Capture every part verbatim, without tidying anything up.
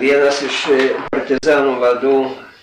Vienas iš partizanų vadų,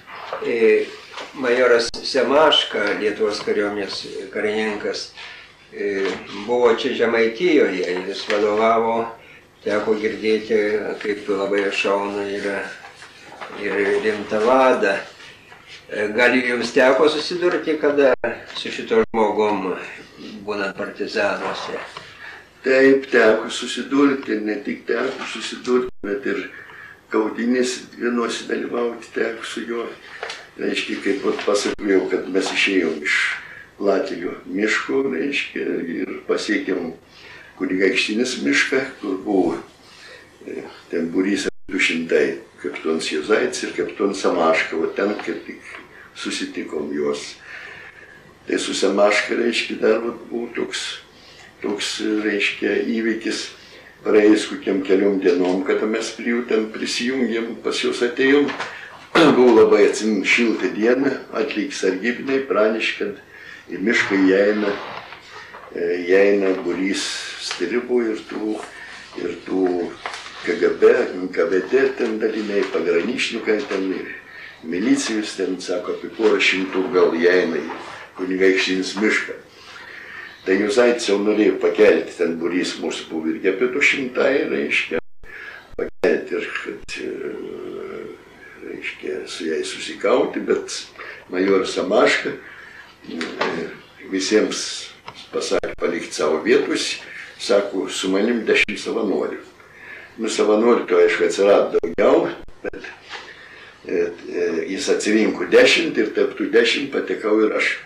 majoras Semaška, Lietuvos kariuomenės karininkas, buvo čia Žemaitijoje, jis vadovavo, teko girdėti, kaip labai šauna yra ir rimta vada. Gal jums teko susidurti kada su šito žmogum, būnant partizanuose? Taip, teko susidurti, ne tik teko susidurti, bet ir kaudynės vienose dalyvauti teko su juo. Reiškia, kaip pasakojau, kad mes išėjom iš Latilio miško, reiškia, ir pasiekėm Kunigaikštinis mišką, kur buvo ten būrys du šimtai, kapitonas Juozaitis ir kapitonas Semaška, o ten kaip tik susitikom juos. Tai su Semaška, reiškia, dar buvo toks, toks, reiškia, įvykis, praėjus kokiam keliom dienom, kada mes prie jų ten prisijungėm, pas juos atėjom. Buvo labai atsimint šiltą dieną, atlyg sargybiniai, pranešė, kad į mišką įeina, įeina būrys stribų ir tų, ir tų K G B, N K V D ten daliniai, pagraničnikai ten, milicijus ten, sako, apie porą šimtų gal įeina į Kunigaikštinis mišką. Tai Juozaitis jau norėjo pakelti, ten būrys mūsų buvo irgi apie du šimtai, reiškia, pakelti ir kad reiškia, su jai susikauti, bet majoras Semaška visiems pasakė palikti savo vietus, sako, su manim dešimt savanorių. Nu, savanorių to, aišku, atsirado daugiau, bet e, e, jis atsirinko dešimt ir tarp tų dešimt patekau ir aš.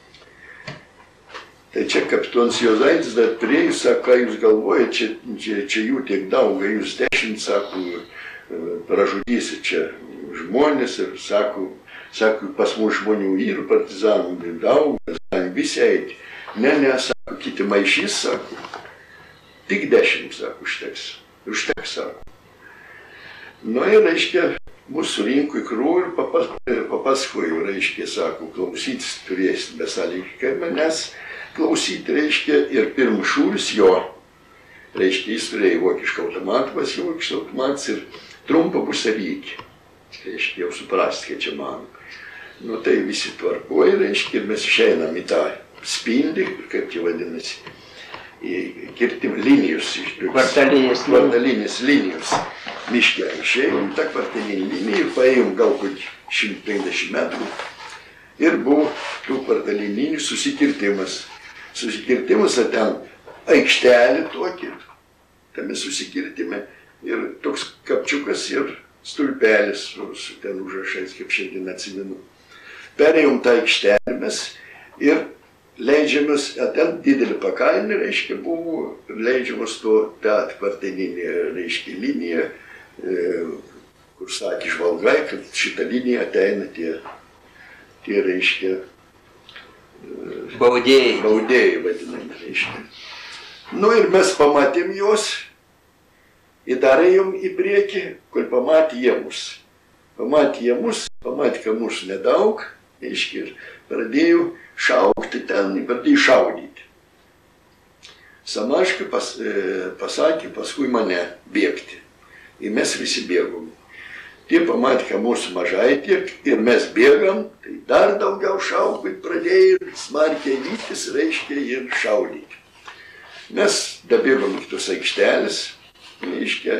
Tai čia kapitonas Juozaitis dar priejo, sako, ką jūs galvojate, čia, čia, čia jų tiek daug, jūs dešimt, sako, pražudysi čia žmonės ir sako, sako, pas mūsų žmonių yra partizanų daug, mes visi eiti. Ne, ne, sako, kiti maišys, sako, tik dešimt, sako, užteks, užteks, sako. Nu ir, reiškia, mūsų rinko į krūvą ir papasakoju, reiškia, sako, klausytis turėsit besąlygiškai manęs klausyti, reiškia, ir pirmas šūvis jo, reiškia, jis turėjo vokišką automatą, pas jų vokiškas automatas ir trumpą busarykę. Reiškia, jau suprasti, kad čia man. Nu, tai visi tvarkoja, reiškia, ir mes išeinam į tą spindį, kaip čia vadinasi, į kirtim linijus. Kvartalinės. Kvartalinės linijos. Miške išėjom, tą kvartalinį liniją, paėjom gal kokį šimtą penkiasdešimt metrų ir buvo tų kvartalinių linijų susikirtimas. Susikirtimas, o ten aikštelė tokį, tame susikirtime ir toks kapčiukas ir stulpelis su, su ten užrašais, kaip šiandien atsimenu. Perėjom tą aikštelę mes ir leidžiamės, ten didelį pakalnį, reiškia, buvo leidžiamas to tą kvartalinį, reiškia, liniją, e, kur sakė žvalgai, kad šitą liniją ateina tie, tie reiškia, e, baudėjai. Baudėjai vadinami, reiškia. Nu ir mes pamatėm juos. Ir dar ėjom į priekį, kur pamatė jie mus. Pamatė jie mus, pamatė, kad mūsų nedaug, reiškia, ir pradėjau šaukti ten, pradėjau šaudyti. Semaška pas, e, pasakė paskui mane bėgti. Ir mes visi bėgom. Tie pamatė, kad mūsų mažai tiek, ir mes bėgam, tai dar daugiau šaukti pradėjo ir smarkiai vytis, reiškia, ir šaudyti. Mes dabėgom iki tos aikštelės. Reiškia,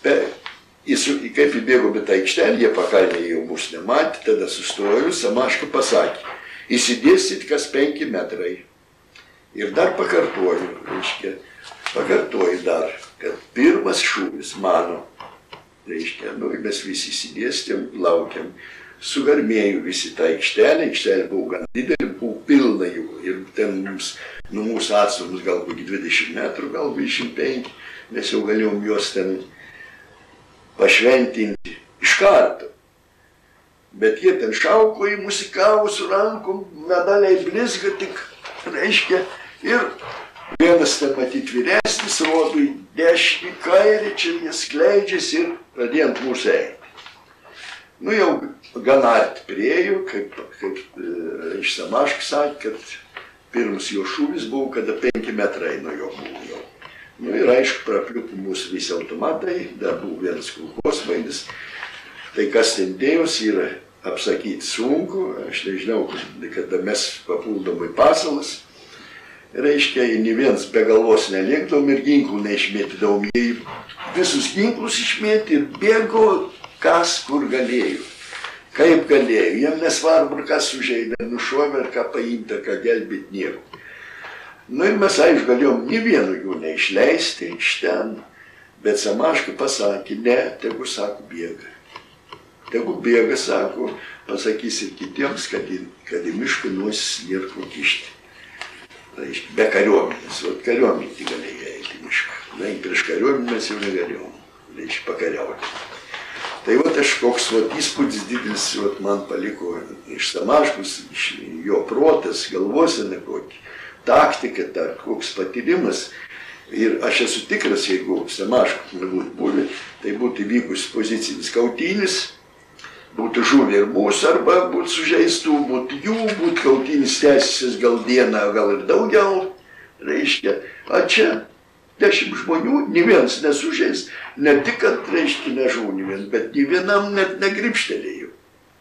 kaip įbėgo bet aikštelį, jie pakalnė jau mūsų nematė, tada sustoju, Semaška pasakė, įsidėsit kas penki metrai. Ir dar pakartoju, reiškia, pakartoju dar, kad pirmas šūvis mano, reiškia, nu, mes visi įsidėstėm, laukiam, sugarmėjau visi tą aikštelę, aikštelė buvo gan didelė, buvo pilna jų, ir ten mums, nu, mūsų atstumus gal kokį dvidešimt metrų, gal dvidešimt penki. Mes jau galėjom juos ten pašventinti iš karto. Bet jie ten šauko į musikavo su rankom, medaliai blizga tik, reiškia, ir vienas ten matyt vyresnis, rodo į dešinį kairį, čia jie skleidžiasi ir pradėjant mūsų eiti. Nu jau gan arti priėjo, kaip, kaip e, iš Semaška sakė, kad pirmas jo šūvis buvo, kada penki metrai nuo jo buvo jau. Nu ir aišku, prapliupo mūsų visi automatai, dar buvo vienas kulkosvaidis. Tai kas ten dėjosi yra apsakyti sunku, aš nežinau, kada mes papuldomai pasalas. Reiškia, nei vienas be galvos neliekdavom ir ginklų neišmėtydavom. Jie visus ginklus išmėtė ir bėgo kas kur galėjo. Kaip galėjo. Jiem nesvarbu, kas sužeidė, nušovė ar ką paimta, ką gelbėt nieko. Nu ir mes, aišku, galėjom nė vieno jų neišleisti iš ten, bet Samaška pasakė, ne, tegu, sako, bėga. Tegu bėga, sako, pasakys ir kitiems, kad į, kad į mišką nuosis nėra ko kišti. Reiškia, be kariuomenės, o kariuomenė tik galėjo eiti į mišką. Na, prieš kariuomenę mes jau negalėjom, reiškia, pakariauti. Tai vat aš koks vat, įspūdis didelis vat, man paliko iš Samaškos, iš jo protas, galvosena kokį. Taktika, ta, koks patyrimas. Ir aš esu tikras, jeigu Samaškos nebūtų buvę, tai būtų vykus pozicinis kautynis, būtų žuvę ir mūsų, arba būtų sužeistų, būtų jų, būtų kautinis tęsis gal dieną, gal ir daugiau. Reiškia, a čia dešimt žmonių, nė vienas nesužeis, ne tik, kad, reiškia, nežuvo nė vienas, bet nė vienam net negripštelėjo.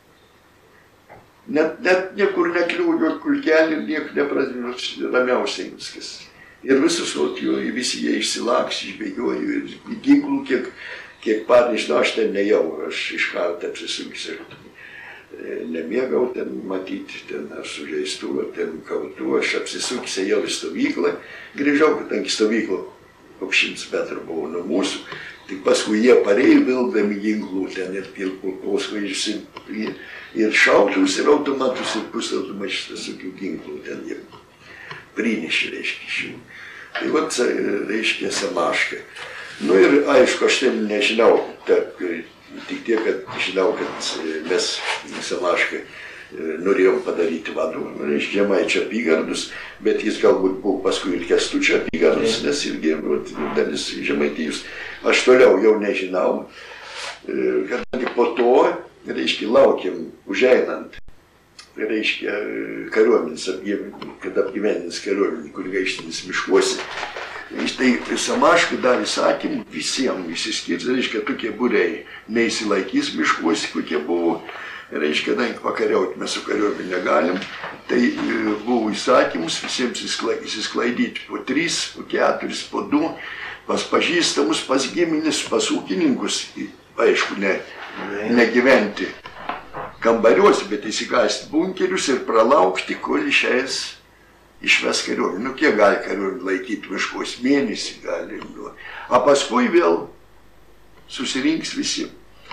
Net, net niekur nekliūdė kulkelį, nieko nepradėjo, ramiausiai viskas. Ir visus, o, jo, visi jie išsilaks, išbėgiojo ir ginklų, kiek, kiek pat, nežinau, aš ten nejau, aš iš karto apsisukęs ir nemėgau ten matyti, ten ar sužeistų, ar ten kautų, aš apsisukęs jau į stovyklą, grįžau, kadangi stovyklo koks šimtas metrų buvo nuo mūsų, tik paskui jie parėjo vilkdami ginklų ten ir pilkos važiusi. Ir šautuvus, ir automatus, ir pusautomatus, visokių ginklų ten jie prinešė, reiškia, šių. Tai vat, reiškia, Samaška. Nu ir, aišku, aš ten nežinau, tarp, tik tiek, kad žinau, kad mes Samašką norėjom padaryti vadų, reiškia, Žemaičio apygardus, bet jis galbūt buvo paskui ir Kęstučio apygardus, nes irgi vat, dalis Žemaitijos. Aš toliau jau nežinau, kadangi po to, reiškia, laukiam užeinant, reiškia, kariuomenės, kad apgyvendins kariuomenį kunigaikštinis miškuose. Tai Samaška davė įsakymų visiems išsiskirti, reiškia, tokie būriai neįsilaikys miškuose, kokie buvo, reiškia, kadangi pakariauti mes su kariuomenė negalim, tai buvo įsakymus visiems įsisklaidyti po tris, po keturis, po du, pas pažįstamus, pas giminis, pas ūkininkus, aišku, ne. negyventi kambariuose, bet įsikasti bunkerius ir pralaukti, kol išeis išves kariuomenį. Nu, kiek gali kariuomenį laikyti miškos, mėnesį gali. Nu. O paskui vėl susirinks visi.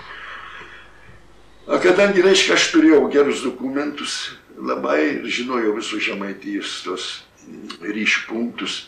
O kadangi, reiškia, aš turėjau gerus dokumentus, labai ir žinojau visus Žemaitijos tos ryšių punktus,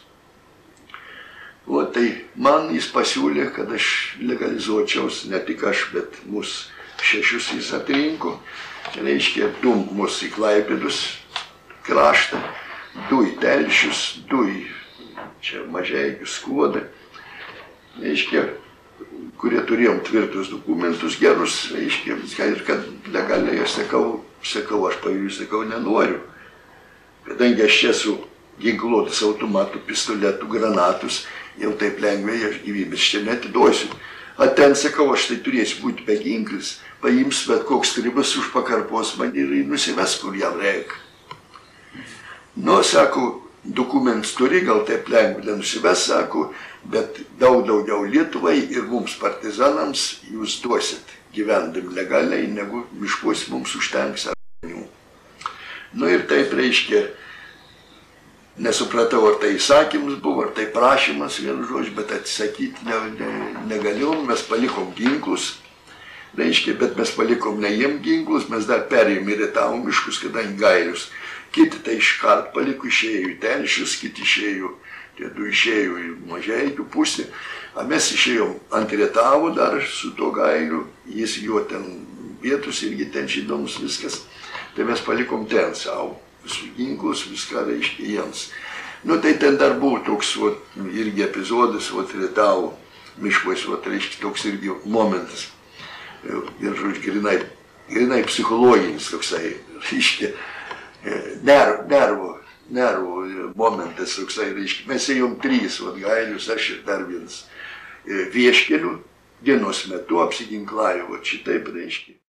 o tai man jis pasiūlė, kad aš legalizuočiaus, ne tik aš, bet mus šešius jis atrinko. Reiškia, du mus į Klaipėdos kraštą, du į Telšius, du į čia Mažeikių Skuodą. Reiškia, kurie turėjom tvirtus dokumentus gerus, reiškia, ir kad legaliai aš sakau, sakau, aš pavyzdžiui, sakau, nenoriu. Kadangi aš esu ginkluotas automatų, pistoletų, granatus, jau taip lengvai aš gyvybės čia netiduosiu. O ten, sakau, aš tai turėsiu būti beginklis, paims bet koks tribas už pakarpos man ir nusives, kur jam reikia. Nu, sako, dokumentus turi, gal taip lengvai nenusives, sako, bet daug daugiau Lietuvai ir mums partizanams jūs duosit gyvendami legaliai, negu miškuos mums užtenks žmonių. Nu ir taip reiškia, nesupratau, ar tai įsakymas buvo, ar tai prašymas, vienu žodžiu, bet atsisakyti ne, ne, negalėjom, mes palikom ginklus, reiškia, bet mes palikom ne jiem ginklus, mes dar perėjom ir retavom miškus, kadangi gailius. Kiti tai iškart paliko, išėjo į Telšius, kiti išėjo, tie du išėjo į Mažeikių pusę, o mes išėjom ant retavo dar su to gailiu, jis jo ten vietus irgi ten žinomus viskas, tai mes palikom ten savo. Visus ginklus, viską reiškia jiems. Nu, tai ten dar buvo toks, vat, irgi epizodas, vat, retavo miškuose, vat, reiškia, toks irgi momentas. Ir, žodžiu, grinai, grinai psichologinis toksai, reiškia, nervų, nervų, nervų momentas toksai, reiškia, mes ėjom trys, vat Gailius, aš ir dar vienas, vieškeliu, dienos metu apsiginklavę, vat šitaip, reiškia.